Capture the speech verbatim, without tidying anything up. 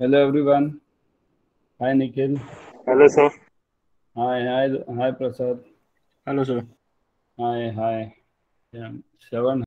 Hello everyone. Hi Nikhil. Hello, sir. Hi, hi, hi Prasad. Hello, sir. Hi, hi. Yeah, Shravan.